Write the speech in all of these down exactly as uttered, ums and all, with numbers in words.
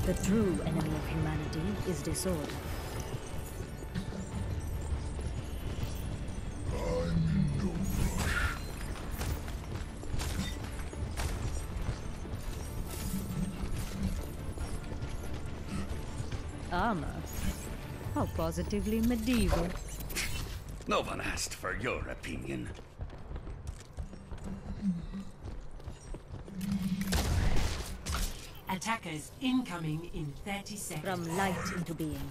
The true enemy of humanity is disorder. I'm in no rush. Armor? How positively medieval. No one asked for your opinion. Attackers incoming in thirty seconds. From light into being.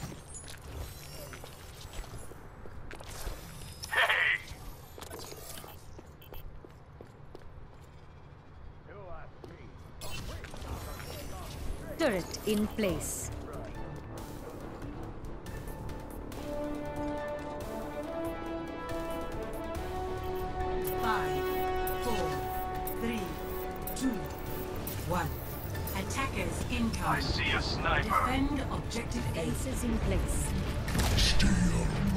Turret in place. Five, four, three, two, one. Attackers incoming. I see a sniper. Defend objective A. Aces in place. Stay on.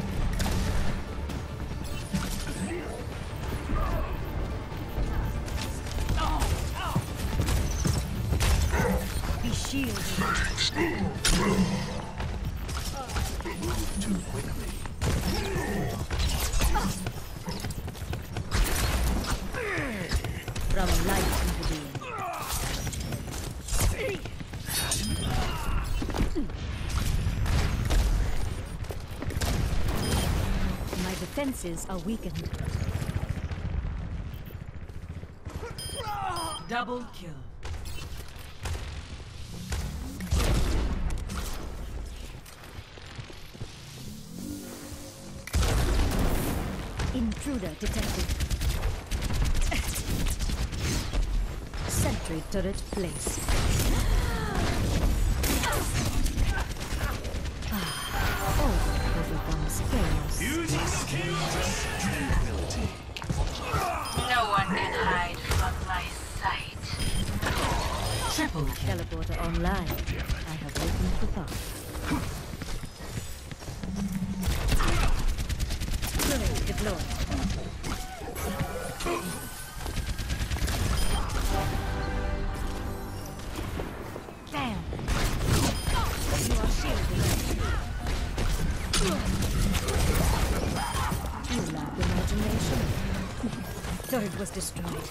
Be shielded. Too quickly. From light into being. My defenses are weakened. Double kill. Intruder detected. Sentry turret placed. Oh, overcomes chaos. Tranquility. No one can hide from my sight. Triple kill. Teleporter online. I have opened the path. Turret deployed. Damn. You are shielded. You lack imagination. Turret was destroyed.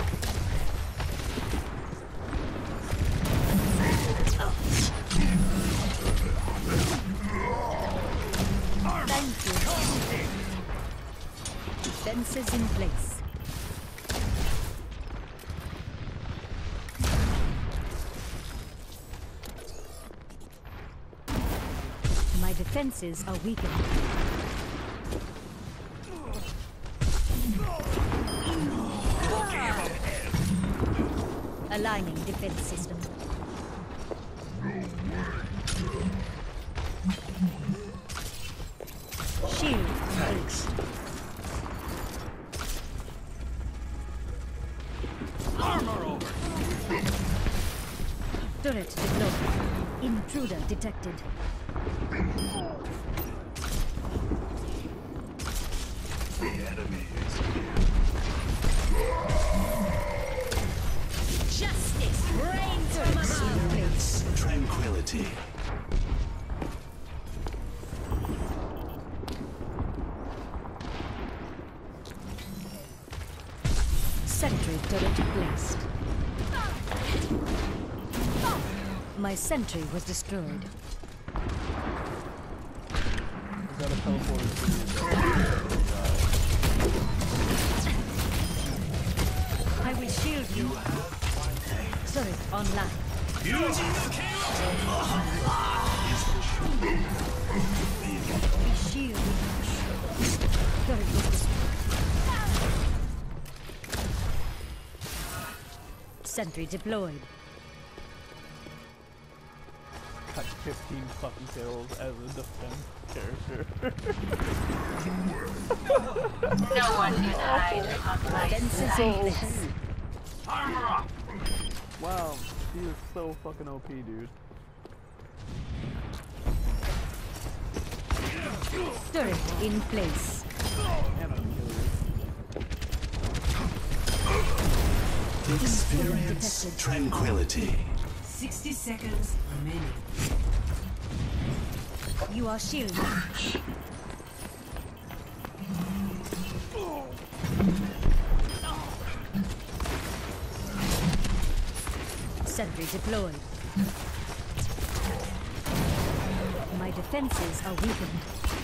Thank you. Defenses in place. My defenses are weakened. Aligning defense system. Shield engaged. Armor over. Turret deployed. Intruder detected. The enemy is here. Justice reigns from above. Tranquility. Sentry turret placed. My sentry was destroyed. Is that a teleporter? I will shield you. Turret online. Be shielded. Turret was destroyed. Sentry deployed. Got fifteen fucking kills as a defense character. No one can hide from my Defenses sight. in place. Armor up. Wow, he is so fucking O P, dude. Turret in place. And I'm Experience tranquility. sixty seconds remaining. You are shielded. Sentry deployed. My defenses are weakened.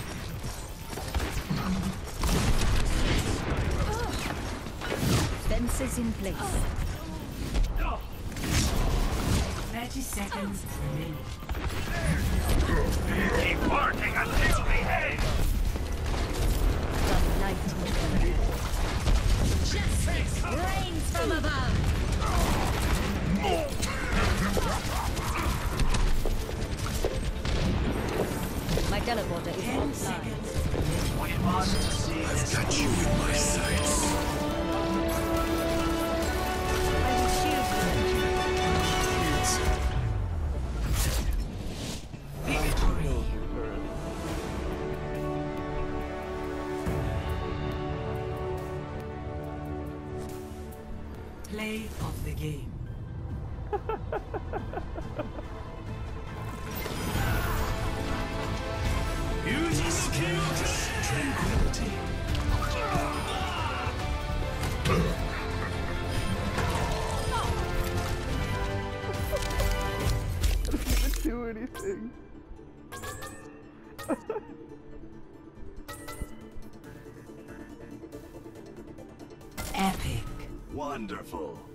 Fences in place. thirty seconds remaining. Keep working until we hang. The light justice reigns from above. My teleporter is Ten online. seconds. We must see I've this. got you in my sights. I will shield you. Victory. Play of the game. Use a skill to tranquility. Didn't do anything. Epic. Wonderful.